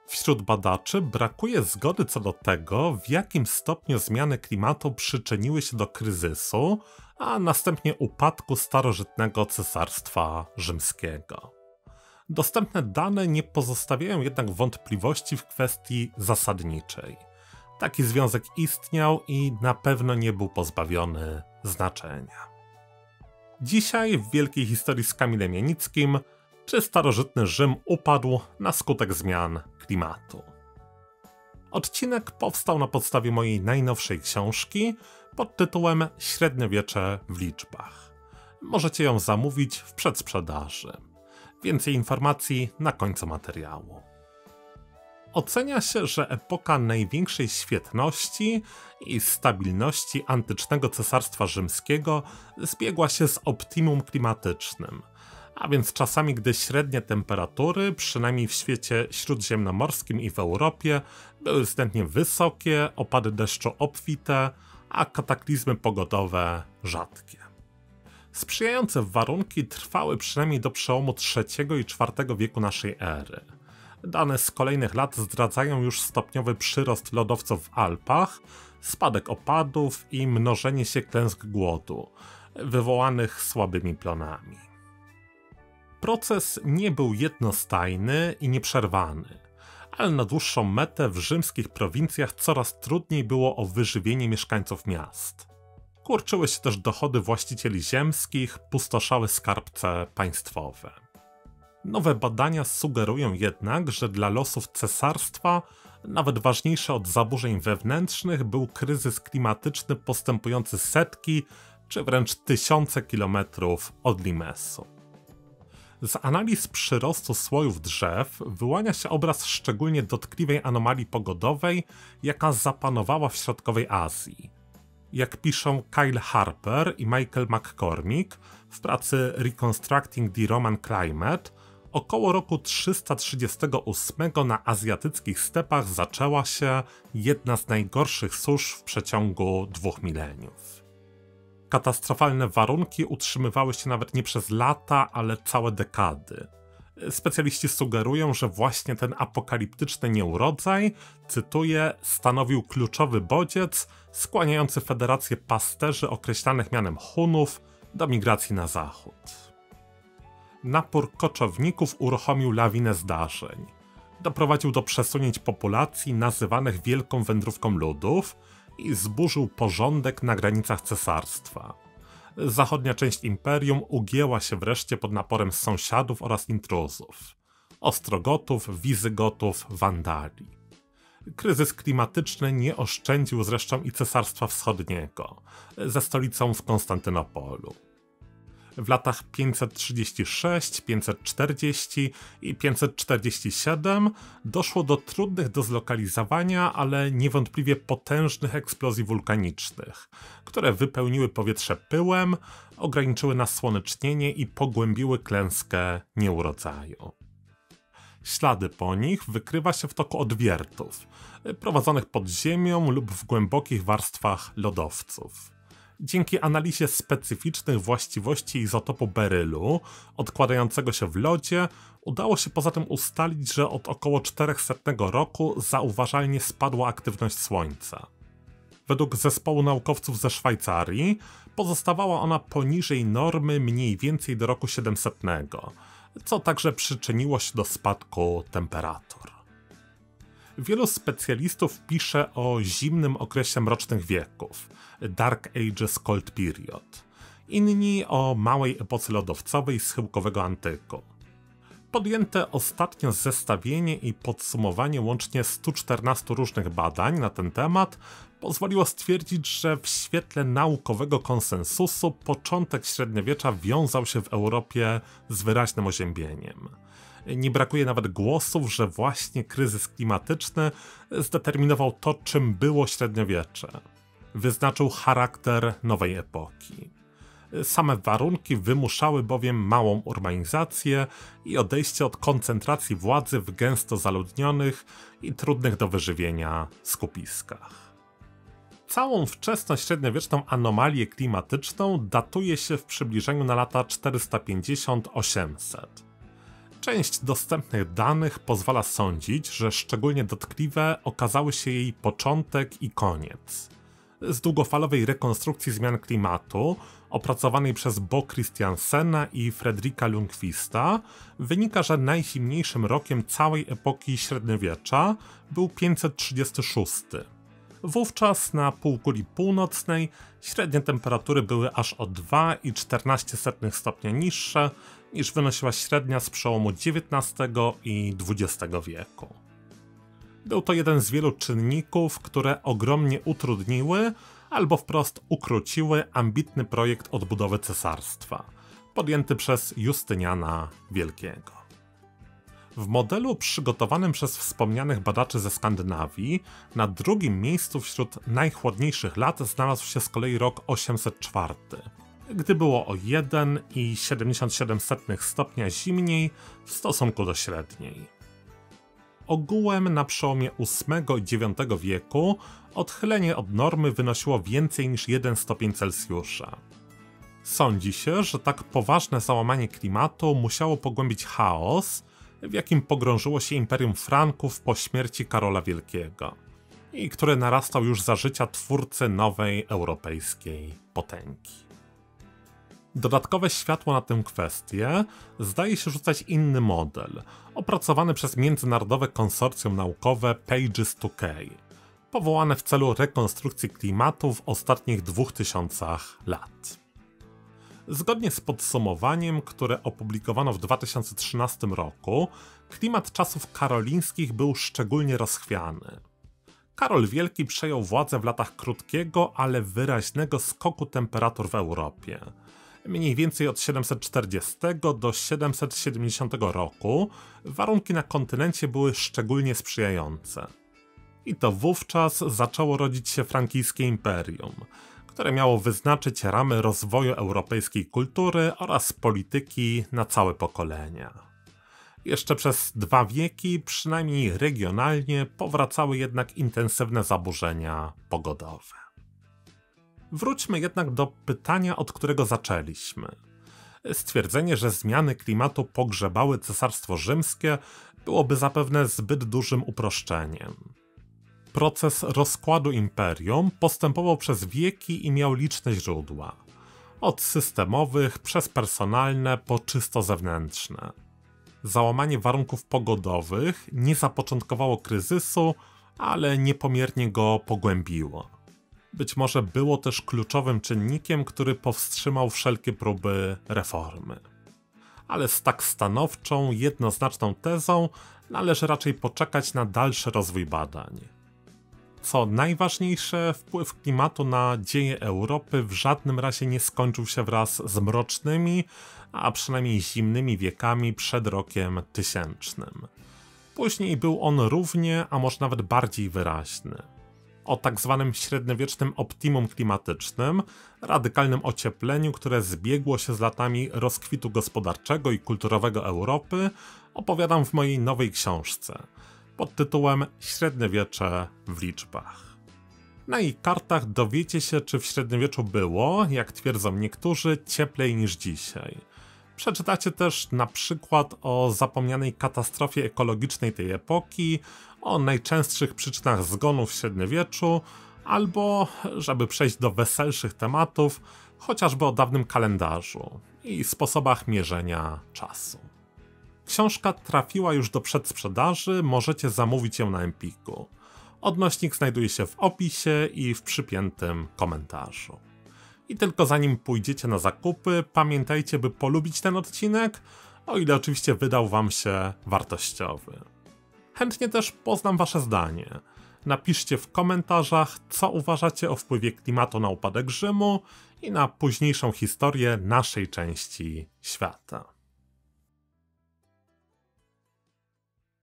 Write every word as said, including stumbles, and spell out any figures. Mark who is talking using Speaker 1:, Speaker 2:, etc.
Speaker 1: Wśród badaczy brakuje zgody co do tego, w jakim stopniu zmiany klimatu przyczyniły się do kryzysu, a następnie upadku starożytnego Cesarstwa Rzymskiego. Dostępne dane nie pozostawiają jednak wątpliwości w kwestii zasadniczej. Taki związek istniał i na pewno nie był pozbawiony znaczenia. Dzisiaj w wielkiej historii z Kamilem Janickim, czy starożytny Rzym upadł na skutek zmian klimatu? Odcinek powstał na podstawie mojej najnowszej książki pod tytułem Średniowiecze w liczbach. Możecie ją zamówić w przedsprzedaży. Więcej informacji na końcu materiału. Ocenia się, że epoka największej świetności i stabilności antycznego Cesarstwa Rzymskiego zbiegła się z optimum klimatycznym, a więc czasami, gdy średnie temperatury, przynajmniej w świecie śródziemnomorskim i w Europie, były względnie wysokie, opady deszczu obfite, a kataklizmy pogodowe rzadkie. Sprzyjające warunki trwały przynajmniej do przełomu trzeciego i czwartego wieku naszej ery. Dane z kolejnych lat zdradzają już stopniowy przyrost lodowców w Alpach, spadek opadów i mnożenie się klęsk głodu, wywołanych słabymi plonami. Proces nie był jednostajny i nieprzerwany, ale na dłuższą metę w rzymskich prowincjach coraz trudniej było o wyżywienie mieszkańców miast. Kurczyły się też dochody właścicieli ziemskich, pustoszały skarbce państwowe. Nowe badania sugerują jednak, że dla losów cesarstwa nawet ważniejszy od zaburzeń wewnętrznych był kryzys klimatyczny postępujący setki czy wręcz tysiące kilometrów od Limesu. Z analiz przyrostu słojów drzew wyłania się obraz szczególnie dotkliwej anomalii pogodowej, jaka zapanowała w środkowej Azji. Jak piszą Kyle Harper i Michael McCormick w pracy Reconstructing the Roman Climate, około roku trzysta trzydziestego ósmego na azjatyckich stepach zaczęła się jedna z najgorszych susz w przeciągu dwóch mileniów. Katastrofalne warunki utrzymywały się nawet nie przez lata, ale całe dekady. Specjaliści sugerują, że właśnie ten apokaliptyczny nieurodzaj, cytuję, stanowił kluczowy bodziec skłaniający federację pasterzy określanych mianem Hunów do migracji na zachód. Napór koczowników uruchomił lawinę zdarzeń. Doprowadził do przesunięć populacji nazywanych Wielką Wędrówką Ludów i zburzył porządek na granicach cesarstwa. Zachodnia część imperium ugięła się wreszcie pod naporem sąsiadów oraz intruzów. Ostrogotów, Wizygotów, Wandali. Kryzys klimatyczny nie oszczędził zresztą i Cesarstwa Wschodniego, ze stolicą w Konstantynopolu. W latach pięćset trzydzieści sześć, pięćset czterdzieści i pięćset czterdzieści siedem doszło do trudnych do zlokalizowania, ale niewątpliwie potężnych eksplozji wulkanicznych, które wypełniły powietrze pyłem, ograniczyły nasłonecznienie i pogłębiły klęskę nieurodzaju. Ślady po nich wykrywa się w toku odwiertów, prowadzonych pod ziemią lub w głębokich warstwach lodowców. Dzięki analizie specyficznych właściwości izotopu berylu, odkładającego się w lodzie, udało się poza tym ustalić, że od około czterosetnego roku zauważalnie spadła aktywność Słońca. Według zespołu naukowców ze Szwajcarii pozostawała ona poniżej normy mniej więcej do roku siedemsetnego, co także przyczyniło się do spadku temperatur. Wielu specjalistów pisze o zimnym okresie mrocznych wieków, Dark Ages Cold Period, inni o małej epoce lodowcowej schyłkowego antyku. Podjęte ostatnio zestawienie i podsumowanie łącznie stu czternastu różnych badań na ten temat pozwoliło stwierdzić, że w świetle naukowego konsensusu początek średniowiecza wiązał się w Europie z wyraźnym oziębieniem. Nie brakuje nawet głosów, że właśnie kryzys klimatyczny zdeterminował to, czym było średniowiecze. Wyznaczył charakter nowej epoki. Same warunki wymuszały bowiem małą urbanizację i odejście od koncentracji władzy w gęsto zaludnionych i trudnych do wyżywienia skupiskach. Całą wczesnośredniowieczną anomalię klimatyczną datuje się w przybliżeniu na lata czterysta pięćdziesiąt do osiemset. Część dostępnych danych pozwala sądzić, że szczególnie dotkliwe okazały się jej początek i koniec. Z długofalowej rekonstrukcji zmian klimatu, opracowanej przez Bo Christiansena i Fredrika Lundquista, wynika, że najzimniejszym rokiem całej epoki średniowiecza był pięćset trzydziesty szósty. Wówczas na półkuli północnej średnie temperatury były aż o dwa i czternaście sotych stopnia niższe niż wynosiła średnia z przełomu dziewiętnastego i dwudziestego wieku. Był to jeden z wielu czynników, które ogromnie utrudniły albo wprost ukróciły ambitny projekt odbudowy cesarstwa, podjęty przez Justyniana Wielkiego. W modelu przygotowanym przez wspomnianych badaczy ze Skandynawii na drugim miejscu wśród najchłodniejszych lat znalazł się z kolei rok osiemset czwarty, gdy było o jeden i siedemdziesiąt siedem sotych stopnia zimniej w stosunku do średniej. Ogółem na przełomie ósmego i dziewiątego wieku odchylenie od normy wynosiło więcej niż jeden stopień Celsjusza. Sądzi się, że tak poważne załamanie klimatu musiało pogłębić chaos, w jakim pogrążyło się Imperium Franków po śmierci Karola Wielkiego i który narastał już za życia twórcy nowej europejskiej potęgi. Dodatkowe światło na tę kwestię zdaje się rzucać inny model, opracowany przez międzynarodowe konsorcjum naukowe Pages two K, powołane w celu rekonstrukcji klimatu w ostatnich dwóch tysiącach lat. Zgodnie z podsumowaniem, które opublikowano w dwa tysiące trzynastym roku, klimat czasów karolińskich był szczególnie rozchwiany. Karol Wielki przejął władzę w latach krótkiego, ale wyraźnego skoku temperatur w Europie. Mniej więcej od siedemset czterdziestego do siedemset siedemdziesiątego roku warunki na kontynencie były szczególnie sprzyjające. I to wówczas zaczęło rodzić się frankijskie imperium, które miało wyznaczyć ramy rozwoju europejskiej kultury oraz polityki na całe pokolenia. Jeszcze przez dwa wieki, przynajmniej regionalnie, powracały jednak intensywne zaburzenia pogodowe. Wróćmy jednak do pytania, od którego zaczęliśmy. Stwierdzenie, że zmiany klimatu pogrzebały Cesarstwo Rzymskie, byłoby zapewne zbyt dużym uproszczeniem. Proces rozkładu imperium postępował przez wieki i miał liczne źródła. Od systemowych, przez personalne, po czysto zewnętrzne. Załamanie warunków pogodowych nie zapoczątkowało kryzysu, ale niepomiernie go pogłębiło. Być może było też kluczowym czynnikiem, który powstrzymał wszelkie próby reformy. Ale z tak stanowczą, jednoznaczną tezą należy raczej poczekać na dalszy rozwój badań. Co najważniejsze, wpływ klimatu na dzieje Europy w żadnym razie nie skończył się wraz z mrocznymi, a przynajmniej zimnymi wiekami przed rokiem tysięcznym. Później był on równie, a może nawet bardziej wyraźny. O tak zwanym średniowiecznym optimum klimatycznym, radykalnym ociepleniu, które zbiegło się z latami rozkwitu gospodarczego i kulturowego Europy, opowiadam w mojej nowej książce pod tytułem Średniowiecze w liczbach. Na jej kartach dowiecie się, czy w średniowieczu było, jak twierdzą niektórzy, cieplej niż dzisiaj. Przeczytacie też na przykład o zapomnianej katastrofie ekologicznej tej epoki, o najczęstszych przyczynach zgonów w średniowieczu, albo, żeby przejść do weselszych tematów, chociażby o dawnym kalendarzu i sposobach mierzenia czasu. Książka trafiła już do przedsprzedaży, możecie zamówić ją na Empiku. Odnośnik znajduje się w opisie i w przypiętym komentarzu. I tylko zanim pójdziecie na zakupy, pamiętajcie, by polubić ten odcinek, o ile oczywiście wydał wam się wartościowy. Chętnie też poznam wasze zdanie. Napiszcie w komentarzach, co uważacie o wpływie klimatu na upadek Rzymu i na późniejszą historię naszej części świata.